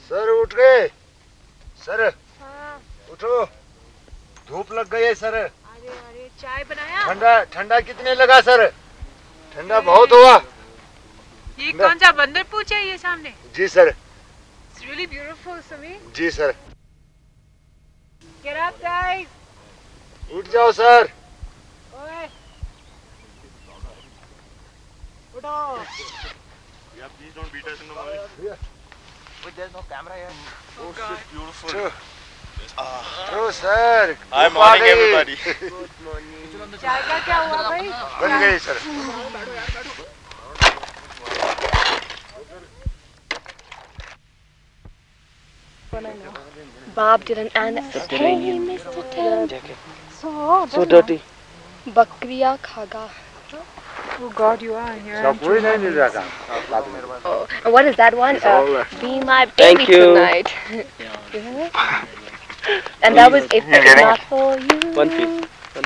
Sir उठ गए sir. हाँ। उठो, धूप लग गई है सर। अरे अरे चाय बनाया? ठंडा ठंडा कितने लगा सर? ठंडा बहुत हुआ। ये कौन सा बंदरपूंछ है ये सामने? जी sir. It's really beautiful, Sumi. जी सर। Get up, guys. उठ जाओ सर। ओए। उठो। Yeah, please don't beat us in the morning. Yeah. But there's no camera here. Oh, shit, beautiful. True. True sir. Hi, morning everybody. Good morning. चाय का क्या हुआ भाई? बन गई sir. Bob did an anecdote. Hey, Mr. Tim. So dirty. Bakriya khaga. Oh God, you are here. कोई नहीं मिल रहा था। Oh, and what is that one? Be my baby Thank you. tonight. And that was If It's Not For You. One piece.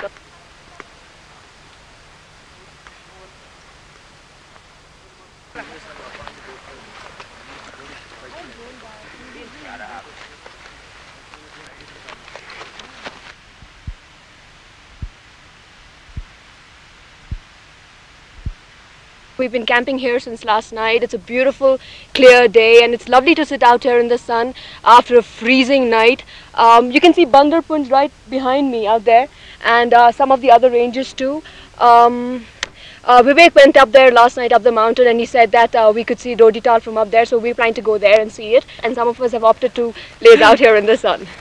We've been camping here since last night. It's a beautiful, clear day, and it's lovely to sit out here in the sun after a freezing night. You can see Bandarpunch right behind me out there, and some of the other ranges too. Vivek went up there last night up the mountain, and he said that we could see Dodital from up there, so we're planning to go there and see it. And some of us have opted to lay out here in the sun.